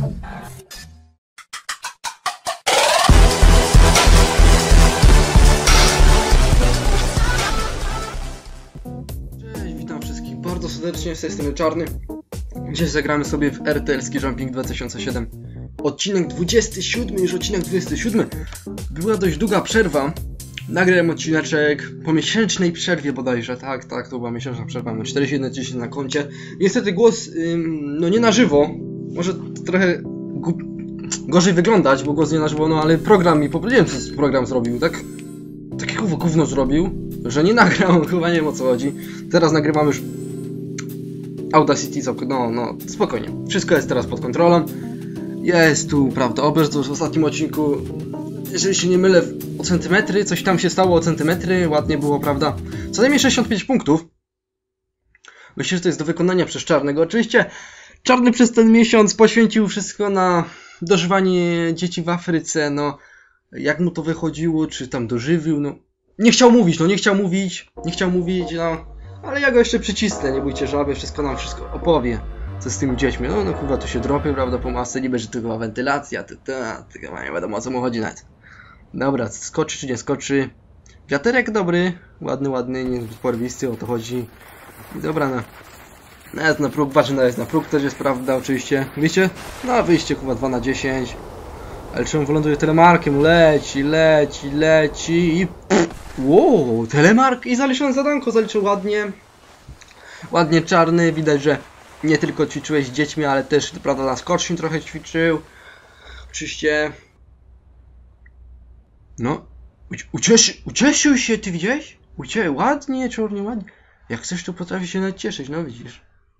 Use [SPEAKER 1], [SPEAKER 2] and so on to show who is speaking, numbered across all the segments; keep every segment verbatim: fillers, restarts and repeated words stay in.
[SPEAKER 1] Cześć, witam wszystkich bardzo serdecznie, z tej strony Czarny. Dzisiaj zagramy sobie w R T L Ski Jumping dwa tysiące siedem. Odcinek dwudziesty siódmy, już odcinek dwudziesty siódmy. Była dość długa przerwa. Nagrałem odcineczek po miesięcznej przerwie bodajże. Tak, tak, to była miesięczna przerwa. Mam czterdzieści jeden tysięcy na koncie. Niestety głos, ym, no nie na żywo. Może trochę gorzej wyglądać, bo głos nie na żywo, no ale program mi, powiedziałem co program zrobił, tak? Takie gówno zrobił, że nie nagrał, chyba nie wiem o co chodzi. Teraz nagrywam już Audacity, no, no, spokojnie. Wszystko jest teraz pod kontrolą. Jest tu, prawda, obecność w ostatnim odcinku, jeżeli się nie mylę, o centymetry, coś tam się stało o centymetry, ładnie było, prawda? Co najmniej sześćdziesiąt pięć punktów. Myślę, że to jest do wykonania przez Czarnego. Oczywiście Czarny przez ten miesiąc poświęcił wszystko na dożywanie dzieci w Afryce, no, jak mu to wychodziło, czy tam dożywił, no. Nie chciał mówić, no, nie chciał mówić, nie chciał mówić, no, ale ja go jeszcze przycisnę, nie bójcie żaby, wszystko nam wszystko opowie. Co z tymi dziećmi? No, no kurwa, tu się dropy, prawda, po masce, niby, że to chyba wentylacja, to, to, to, nie wiadomo o co mu chodzi nawet. Dobra, skoczy czy nie skoczy? Wiaterek dobry, ładny, ładny, nie porwisty, o to chodzi. Dobra, no. Nawet na próg, patrzę nawet na próg, też jest prawda, oczywiście. Wiecie? No, wyjście, kurwa, dwa na dziesięć. Ale czemu wyląduje telemarkiem? Leci, leci, leci i... Wow, telemark i zaliczyłem zadanko, zaliczył ładnie. Ładnie Czarny, widać, że nie tylko ćwiczyłeś z dziećmi, ale też, prawda, na skoczni trochę ćwiczył. Oczywiście. No. Ucieszy, ucieszył się, ty widziałeś? Ucie, ładnie, Czarnie, ładnie. Jak chcesz, to potrafi się nawet cieszyć, no widzisz.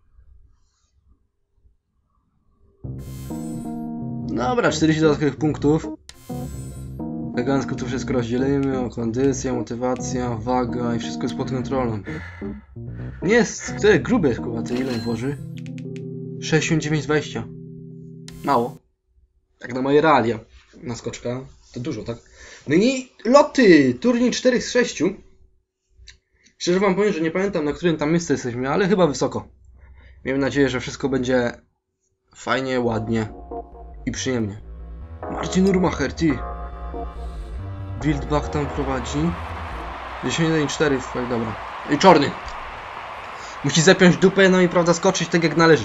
[SPEAKER 1] Dobra, czterdzieści dodatkowych punktów. Elegancko tu wszystko rozdzielimy, o kondycja, motywacja, waga i wszystko jest pod kontrolą. Nie jest, to jest grube, kurwa, ty ile włoży? sześćdziesiąt dziewięć dwadzieścia. Mało. Tak na moje realia. Na skoczka. To dużo, tak? No i loty! Turniej cztery z sześciu. Szczerze wam powiem, że nie pamiętam, na którym tam miejscu jesteśmy, ale chyba wysoko. Miejmy nadzieję, że wszystko będzie fajnie, ładnie i przyjemnie. Marcin Urmacher, ty. Wildbach tam prowadzi. dziesięć jeden cztery, dobra. I Czarny. Musi zapiąć dupę, no i prawda, skoczyć tak jak należy.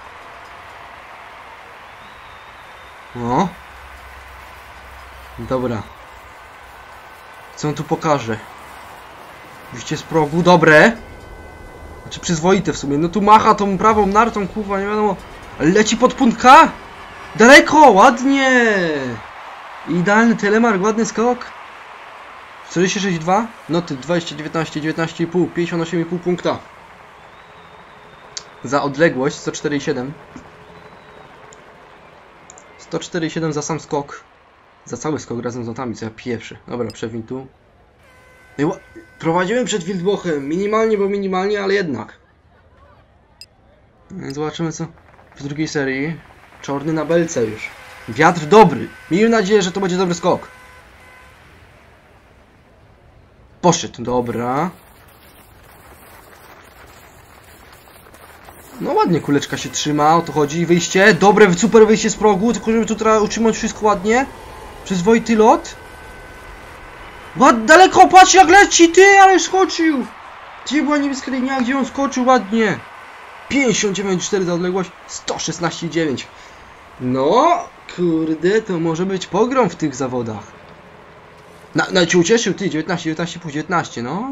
[SPEAKER 1] No. Dobra. Co on tu pokaże? Wyjście z progu, dobre. Znaczy przyzwoite w sumie. No tu macha tą prawą nartą, kurwa, nie wiadomo. Ale leci pod punkt K. Daleko, ładnie. Idealny telemark, ładny skok. czterdzieści sześć dwa. Noty dwadzieścia, dziewiętnaście, dziewiętnaście i pół. pięćdziesiąt osiem i pół punkta. Za odległość sto cztery i siedem. sto cztery i siedem za sam skok. Za cały skok razem z notami, co ja pierwszy. Dobra, przewiń tu. No prowadziłem przed Wildbochem. Minimalnie, bo minimalnie, ale jednak. No, zobaczymy co w drugiej serii. Czarny na belce już. Wiatr dobry. Miejmy nadzieję, że to będzie dobry skok. Poszedł, dobra. No ładnie kuleczka się trzyma, o to chodzi. Wyjście, dobre, super wyjście z progu, tylko żeby tu trzeba utrzymać wszystko ładnie. Przyzwoity lot. Ład, daleko, patrz jak leci, ty, ale skoczył. Gdzie była niebieska linia, gdzie on skoczył ładnie. pięćdziesiąt dziewięć cztery za odległość, sto szesnaście dziewięć. No, kurde, to może być pogrom w tych zawodach. Na, na cię ucieszył, ty, dziewiętnaście, dziewiętnaście, pół dziewiętnaście, no.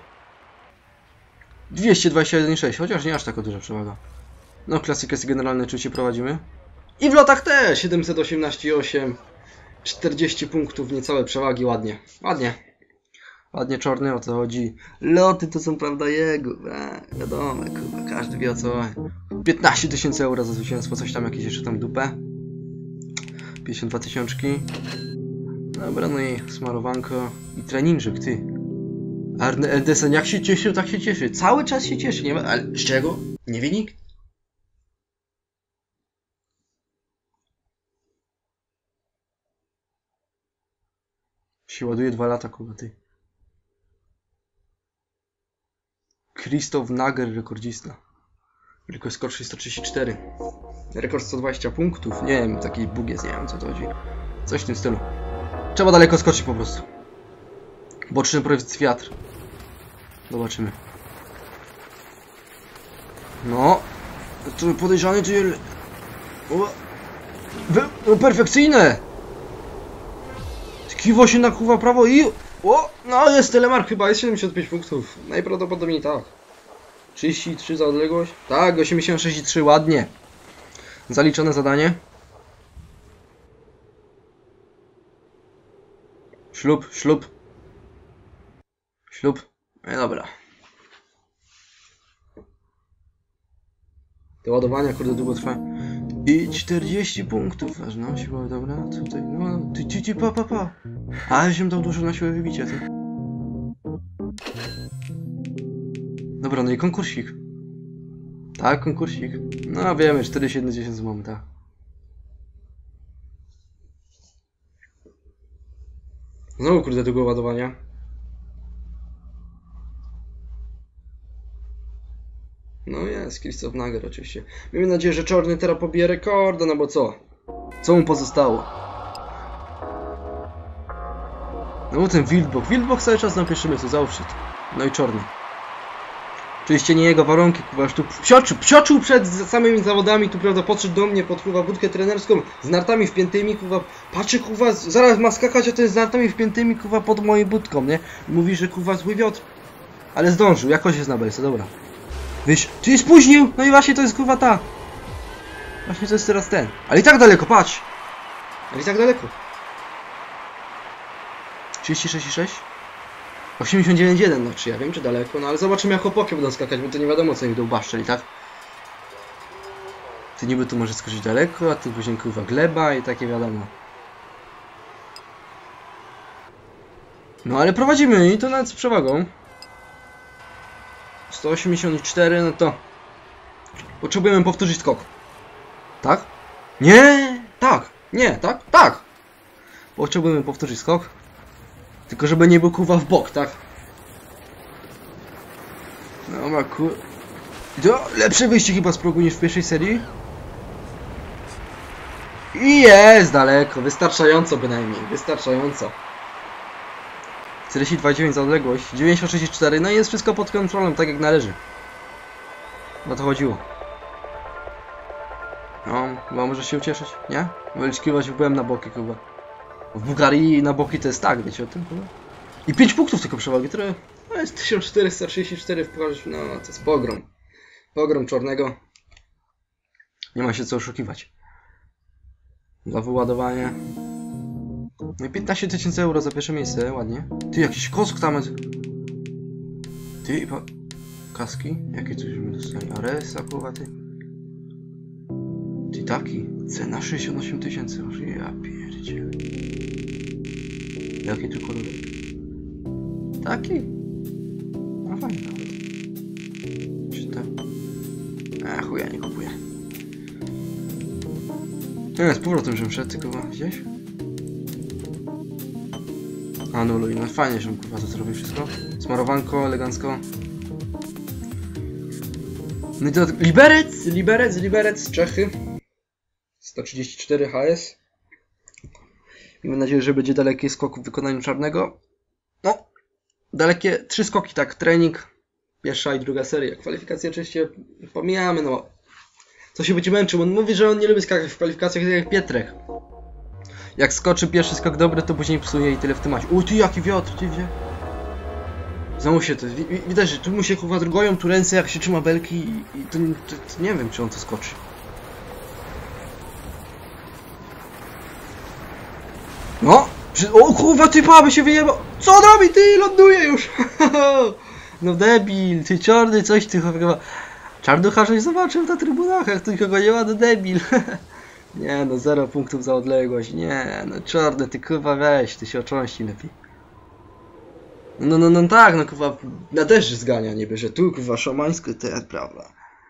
[SPEAKER 1] dwieście dwadzieścia jeden sześć, chociaż nie aż taka duża przewaga. No, klasykę generalne oczywiście prowadzimy. I w lotach też, siedemset osiemnaście i osiem. czterdzieści punktów, niecałe przewagi, ładnie. Ładnie. Ładnie Czarny, o co chodzi. Loty to są, prawda, jego. A, wiadomo, kurwa, każdy wie o co. piętnaście tysięcy euro za zwycięstwo, coś tam, jakieś jeszcze tam dupę. pięćdziesiąt dwa tysiączki. Dobra, no i smarowanko. I treninżyk, ty. Arne Eldesen, jak się cieszył, tak się cieszy. Cały czas się cieszy, nie ma... Ale z czego? Nie wie nikt? Się ładuje dwa lata, kurwa, ty. Krzysztof Nager, rekordzista. Wielkość skoczni sto trzydzieści cztery. Rekord sto dwadzieścia punktów. Nie wiem, taki bóg jest, nie wiem co to chodzi. Coś w tym stylu. Trzeba daleko skoczyć po prostu. Boczny projekcji wiatr. Zobaczymy. No. To podejrzany czy... O. No perfekcyjne! Kiwo się nakuwa prawo i... O! No jest telemark chyba, jest siedemdziesiąt pięć punktów. Najprawdopodobniej tak. trzydzieści trzy za odległość. Tak, osiemdziesiąt sześć i trzy, ładnie. Zaliczone zadanie. Ślub, ślub. Ślub. No dobra. Te ładowania, kurde, długo trwają. I czterdzieści punktów ważna siła, dobra, tutaj, no, ty, ty, ty, pa, pa, pa. Ale się dał dużo na siłę wybicia, ty. Dobra, no i konkursik. Tak, konkursik. No wiemy, czterdzieści jeden tysięcy mamy, tak. Znowu, kurde, długo ładowania. No jest, Christoph Nager oczywiście. Miejmy nadzieję, że czarny teraz pobije rekorda, no bo co? Co mu pozostało? No bo ten Wildbox. Wildbox cały czas na pierwszym miejscu, załóżcie to. No i czarny. Oczywiście nie jego warunki, kuwa, już tu psioczył, psioczył przed samymi zawodami, tu prawda, podszedł do mnie pod kuwa budkę trenerską z nartami wpiętymi, kuwa, patrzy kuwa, zaraz ma skakać, a ten z nartami wpiętymi, kuwa, pod moją budką, nie? I mówi, że kuwa zły wiatr. Ale zdążył, jakoś jest na belce, dobra. Wiesz, ty spóźnił! No i właśnie to jest kurwa ta. Właśnie to jest teraz ten. Ale i tak daleko, patrz! Ale i tak daleko. trzydzieści sześć i sześć? osiemdziesiąt dziewięć jeden, no czy ja wiem, czy daleko, no ale zobaczymy jak chłopaki będą skakać, bo to nie wiadomo co ich będą baszczeli, tak? Ty niby tu możesz skoczyć daleko, a tu później kurwa gleba i takie wiadomo. No ale prowadzimy i to nawet z przewagą. sto osiemdziesiąt cztery, no to potrzebujemy powtórzyć skok. Tak? Nie! Tak! Nie! Tak? Tak! Potrzebujemy powtórzyć skok. Tylko żeby nie był kurwa w bok, tak? No ma kur... To lepsze wyjście chyba z progu niż w pierwszej serii. I jest daleko, wystarczająco bynajmniej, wystarczająco. czterdzieści dwa przecinek dziewięć za odległość, dziewięćdziesiąt sześć przecinek cztery, no i jest wszystko pod kontrolą, tak jak należy. No to chodziło. No, chyba może się ucieszyć, nie? Wyczekiwać byłem na boki chyba. W Bułgarii na boki to jest tak, wiecie o tym chyba? I pięć punktów tylko przewagi, które no jest tysiąc czterysta trzydzieści cztery w pucharze, no to jest pogrom. Pogrom czarnego. Nie ma się co oszukiwać. Za wyładowanie. No i piętnaście tysięcy euro za pierwsze miejsce, ładnie. Ty, jakiś kosk tam jest. Ty, pa... kaski? Jakie coś my dostali? Ares, akurat ty. Ty taki. Cena sześćdziesiąt osiem tysięcy. Ja pierdzielę. Jaki tu kolor? Taki? No fajnie nawet. Czy to? A chuja nie kupuję. Nie, z powrotem żebym szedł, tylko gdzieś. Anuluj, no fajnie, żebym kurwa to zrobił wszystko. Smarowanko, elegancko. No i to Liberec, Liberec, Liberec, Czechy. sto trzydzieści cztery H S. Mam nadzieję, że będzie daleki skok w wykonaniu czarnego. No, dalekie trzy skoki, tak, trening. Pierwsza i druga seria. Kwalifikacje oczywiście pomijamy, no. Co się będzie męczył? On mówi, że on nie lubi skakać w kwalifikacjach tak jak Pietrek. Jak skoczy pierwszy skok dobry, to później psuje i tyle w temacie. O, ty jaki wiatr, ty wie? Znowu się to... Widać, że tu mu się kurwa drgoją tu ręce, jak się trzyma belki i, i to, to, to nie wiem, czy on to skoczy. No! Przy... O kurwa, ty paby się wyjebał! Co on robi? Ty ląduje już! No debil, ty czarny, coś ty chyba... Czarnucha żeś zobaczył na trybunach, jak tu nikogo nie ma, no debil. Nie no, zero punktów za odległość, nie no, czarny, ty kurwa weź, ty się ocząści lepiej. No, no, no tak, no kurwa, na deszcz zgania niby, że tu kurwa szamańsko, to jest prawda.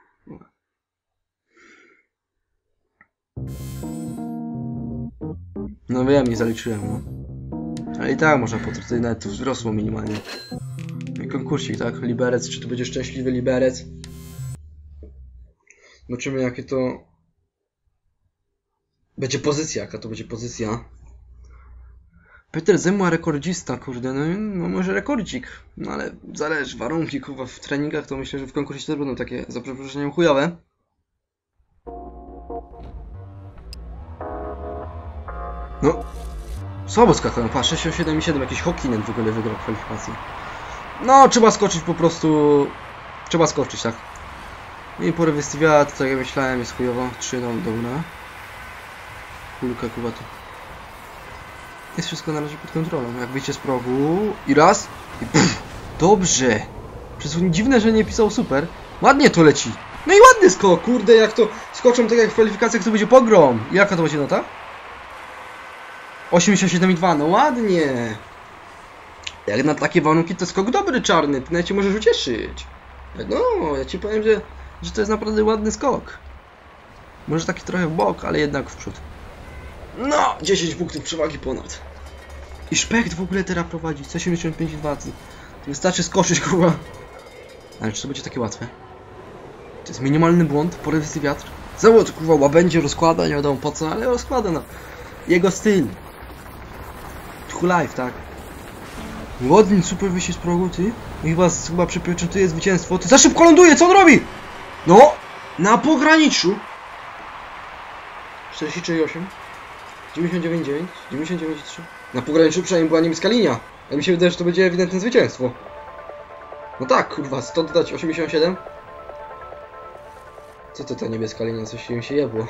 [SPEAKER 1] No wiem, nie zaliczyłem, no. Ale i tak można potem, tutaj nawet tu wzrosło minimalnie. I konkursik, tak? Liberec, czy tu będzie szczęśliwy Liberec? Zobaczymy jakie to będzie pozycja, jaka to będzie pozycja. Peter Zemła rekordzista, kurde, no, no może rekordzik, no ale zależy, warunki kurwa w treningach to myślę, że w konkursie też będą takie za przeproszeniem chujowe. No, słabo skakają, pa, sześć siedem siedem, jakiś Hokinen w ogóle wygrał kwalifikację. No, trzeba skoczyć po prostu, trzeba skoczyć, tak. I porywysty wiatr, tak jak myślałem, jest chujowo, trzy no, dobra. Kulka kuba tu. Jest wszystko na razie pod kontrolą. Jak wyjdzie z progu i raz i pff, dobrze. Przez dziwne, że nie pisał super. Ładnie to leci. No i ładny skok, kurde, jak to skoczą tak jak w kwalifikacjach, to będzie pogrom. I jaka to będzie nota? osiemdziesiąt siedem i dwa, no ładnie. Jak na takie warunki to skok dobry czarny, ty nawet się możesz ucieszyć. No, ja ci powiem, że, że to jest naprawdę ładny skok. Może taki trochę w bok, ale jednak w przód. No, dziesięć punktów przewagi ponad. I Szpecht w ogóle teraz prowadzi, sto siedemdziesiąt pięć i dwa. To wystarczy skoczyć, kurwa. Ale czy to będzie takie łatwe? To jest minimalny błąd, porywisty wiatr. Zawód, kurwa, łabędzie rozkłada, nie wiadomo po co, ale rozkłada, no. Jego styl. True life, tak. Ładny, super wyjście z progu, ty. I chyba, chyba przypieczętuje zwycięstwo. Ty za szybko ląduje, co on robi? No, na pograniczu. czterdzieści trzy i osiem. dziewięćdziesiąt dziewięć i dziewięć. dziewięćdziesiąt dziewięć i trzy. Na pograniczu przynajmniej była niebieska linia. Ale mi się wydaje, że to będzie ewidentne zwycięstwo. No tak, kurwa, sto dodać osiemdziesiąt siedem. Co to ta niebieska linia? Coś im się jebło.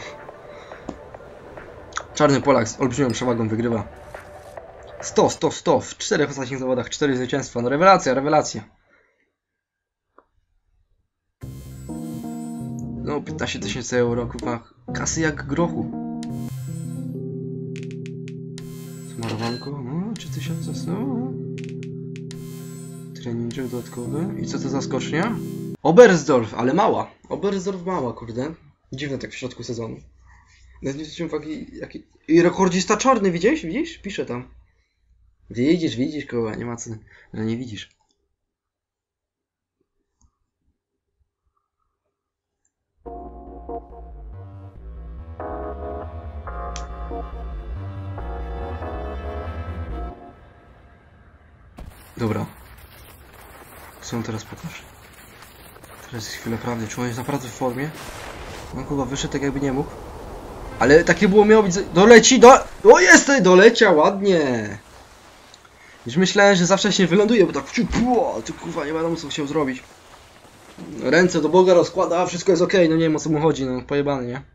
[SPEAKER 1] Czarny Polak z olbrzymią przewagą wygrywa. sto, sto, sto. W czterech ostatnich zawodach, cztery zwycięstwa. No rewelacja, rewelacja. No piętnaście tysięcy euro, kurwa. Kasy jak grochu. Smarowanko, no trzy tysiące są. Treninżek dodatkowy. I co to za skocznia? Oberstdorf, ale mała. Oberstdorf mała, kurde. Dziwne tak w środku sezonu. Nawet nie zwróciłem uwagi, jaki... I rekordzista czarny, widzisz? Widzisz? Pisze tam. Widzisz, widzisz, koła, nie ma co, że nie widzisz. Dobra. Co on teraz pokaże? Teraz jest chwilę prawdy. Czy on jest naprawdę w formie? On chyba wyszedł tak jakby nie mógł. Ale takie było miało być... Doleci, do... O jest! Doleciał, ładnie! Już myślałem, że za wcześnie wyląduje, bo tak... Pło, ty kurwa, nie wiadomo co chciał zrobić. Ręce do Boga rozkłada, a wszystko jest ok. No nie wiem o co mu chodzi, no pojebany, nie?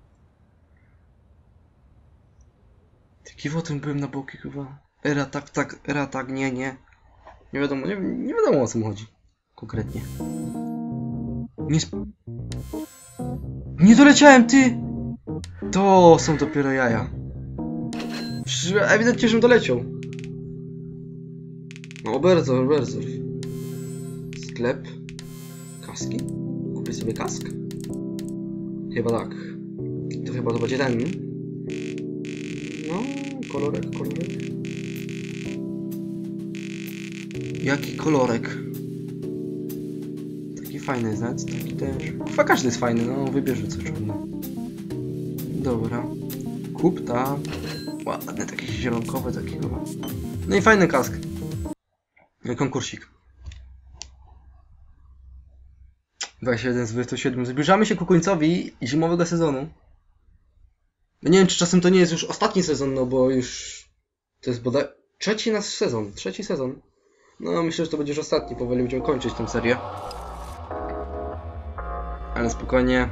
[SPEAKER 1] Kiwo tym byłem na boki chyba. Era tak, tak, era tak, nie, nie. Nie wiadomo, nie, nie wiadomo o co mu chodzi. Konkretnie. Nie sp... Nie doleciałem, ty! To są dopiero jaja. Przecież ewidentnie, żebym doleciał. No, Oberstdorf, Oberstdorf. Sklep. Kaski? Kupię sobie kask? Chyba tak. To chyba to będzie ten. No, kolorek, kolorek. Jaki kolorek? Taki fajny jest, nawet taki też. Chyba każdy jest fajny, no wybierze co czarne. Dobra. Kup ta. Ładny, taki zielonkowy, takiego. No i fajny kask. Konkursik. dwadzieścia jeden z dwudziestu siedmiu. Zbliżamy się ku końcowi zimowego sezonu. No nie wiem, czy czasem to nie jest już ostatni sezon, no bo już... To jest bodaj... Trzeci nasz sezon. Trzeci sezon. No myślę, że to będzie już ostatni. Powoli będziemy kończyć tę serię. Ale spokojnie.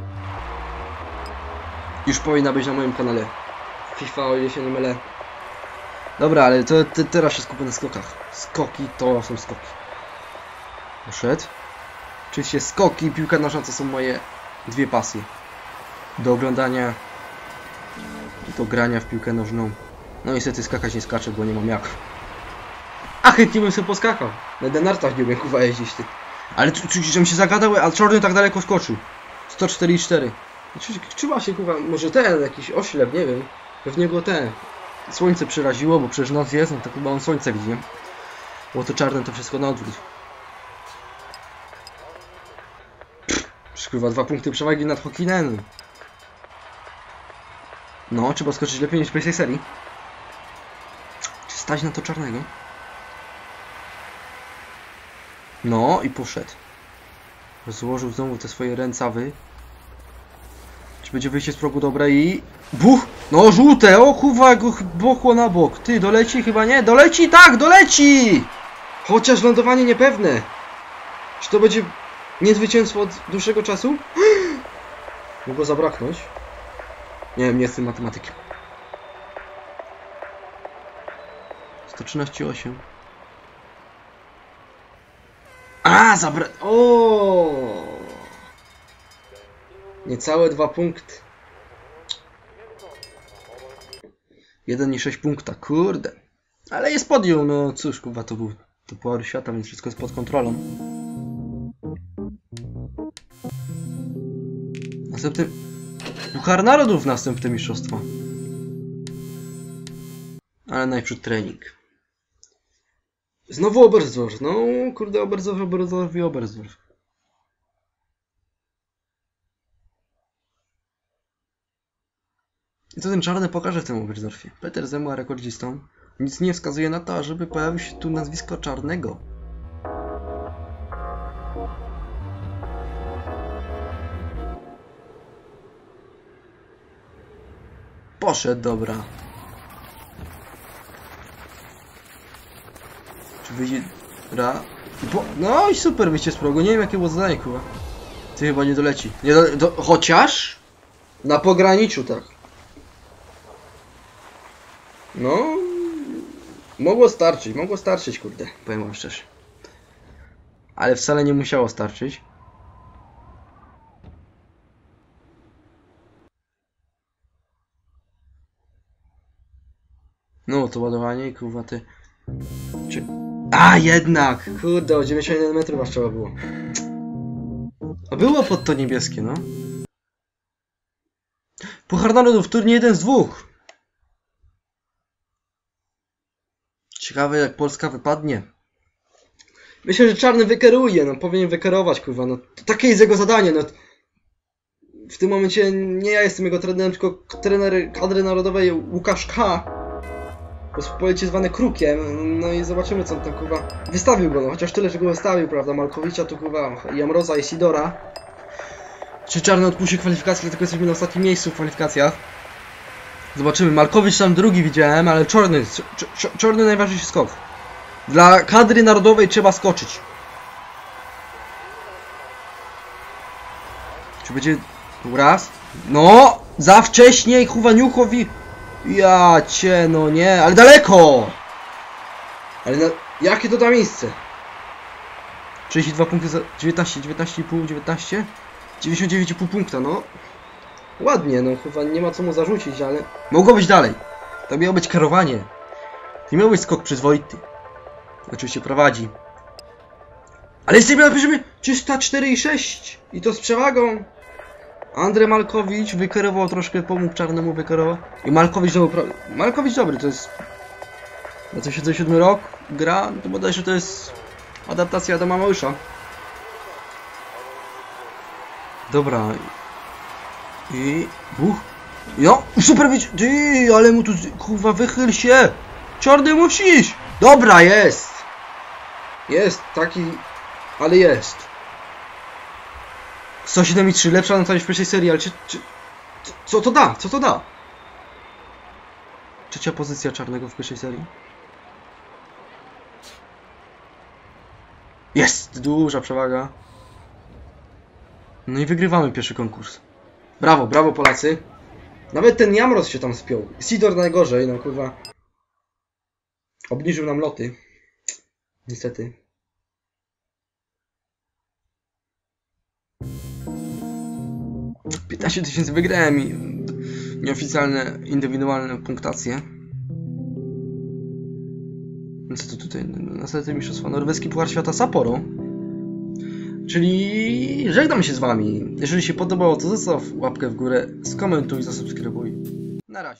[SPEAKER 1] Już powinna być na moim kanale FIFA, o ile się nie mylę. Dobra, ale to te, teraz się skupię na skokach. Skoki to są skoki. Poszedł. Oczywiście skoki i piłka nożna to są moje dwie pasje. Do oglądania i do grania w piłkę nożną. No niestety skakać nie skaczę, bo nie mam jak. A chętnie bym sobie poskakał. Na nartach nie umiem kurwa jeździć, ty. Ale żebym się zagadał, a czarny tak daleko skoczył. sto cztery i cztery. Trzyma się kurwa, może ten jakiś oślep, nie wiem. Pewnie go ten. Słońce przeraziło, bo przecież noc jest, no to chyba on słońce widzi, nie? Bo to czarne to wszystko na odwrót. Kurwa, dwa punkty przewagi nad Hokinen. No, trzeba skoczyć lepiej niż w pierwszej serii. Czy stać na to czarnego? No i poszedł. Złożył znowu te swoje ręcawy. Czy będzie wyjście z progu dobre i... Buch! No żółte! O kurwa, go bochło na bok. Ty, doleci chyba nie? Doleci? Tak, doleci! Chociaż lądowanie niepewne. Czy to będzie niezwycięstwo od dłuższego czasu? Mogło zabraknąć. Nie wiem, nie jestem matematykiem. sto trzynaście osiem. A, zabra... O! Niecałe dwa punkty. jeden i sześć punkta, kurde. Ale jest podium, no cóż, kurwa, to był to Puchar Świata, więc wszystko jest pod kontrolą. Następny... Puchar Narodów, następne mistrzostwa. Ale najpierw trening. Znowu Oberstdorf. No, kurde, Oberstdorf, Oberstdorf i Oberstdorf. I co ten czarny pokaże w tym Oberstdorfie? Peter Zemła rekordzistą. Nic nie wskazuje na to, żeby pojawił się tu nazwisko czarnego. Poszedł, dobra. Czy wyjdzie... Ra... Po... No i super wyjście z progu. Nie wiem jakie było zadanie, kurwa. Ty chyba nie doleci. Nie do... Do... Chociaż... Na pograniczu, tak. No... Mogło starczyć, mogło starczyć, kurde. Powiem wam szczerze. Ale wcale nie musiało starczyć. No, to ładowanie i kurwa ty... Czy... A, jednak! Kurde, o dziewięćdziesiąt jeden metrów aż trzeba było. A było pod to niebieskie, no. Puchar Narodów, turniej jeden z dwóch. Ciekawe jak Polska wypadnie. Myślę, że czarny wykeruje, no powinien wykerować, kurwa, no. To takie jest jego zadanie, no. W tym momencie nie ja jestem jego trenerem, tylko trener kadry narodowej Łukasz K. Pospolicie zwany Krukiem, no i zobaczymy co on tam, kurwa, wystawił go, no chociaż tyle, że go wystawił, prawda, Malkowicza, tu kurwa, Jamroza i Sidora. Czy czarny odpuści kwalifikacje, dlatego jesteśmy na ostatnim miejscu w kwalifikacjach. Zobaczymy, Malkowicz tam drugi widziałem, ale czarny, czarny najważniejszy skok. Dla kadry narodowej trzeba skoczyć. Czy będzie raz? No, za wcześnie Chuwaniuchowi. Ja cię, no nie, ale daleko! Ale na... jakie to da miejsce? trzydzieści dwa punkty za... dziewiętnaście, dziewiętnaście i pół, dziewiętnaście? dziewięćdziesiąt dziewięć i pół punkta, no. Ładnie, no chyba nie ma co mu zarzucić, ale... Mogło być dalej. To miało być kierowanie. To miał być skok przyzwoity. Oczywiście prowadzi. Ale jesteśmy na poziomie trzysta cztery i sześć. I to z przewagą. Andrzej Malkowicz wykierował troszkę, pomógł czarnemu wykierował. I Malkowicz znowu... Malkowicz dobry, to jest... Na co siedzę siódmy rok, gra, to bodajże to jest... Adaptacja do Mamałysza. Dobra. I... Buch. Jo, super być... Ty, ale mu tu... Kurwa, wychyl się! Czarny musisz! Dobra, jest! Jest, taki... Ale jest. sto siedem i trzy, lepsza na w pierwszej serii, ale czy, czy... Co to da? Co to da? Trzecia pozycja czarnego w pierwszej serii. Jest! Duża przewaga. No i wygrywamy pierwszy konkurs. Brawo, brawo Polacy. Nawet ten Jamroz się tam spiął. Sidor najgorzej, no kurwa. Obniżył nam loty. Niestety. piętnaście tysięcy wygrałem i nieoficjalne, indywidualne punktacje. Co to tutaj? Następne mistrzostwa. Norweski Puchar Świata Sapporo. Czyli żegnam się z wami. Jeżeli się podobało, to zostaw łapkę w górę, skomentuj, zasubskrybuj.